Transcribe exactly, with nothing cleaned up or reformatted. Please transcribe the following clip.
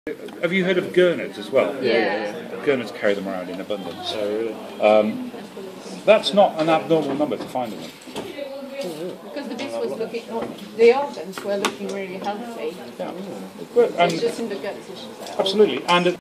Have you heard of gurnards as well? Yeah. yeah, yeah. Gurnards carry them around in abundance. So um, that's not an abnormal number to find in them. Because the beast was looking, the organs were looking really healthy. Yeah. Well, and it's just in the gut tissues. absolutely. And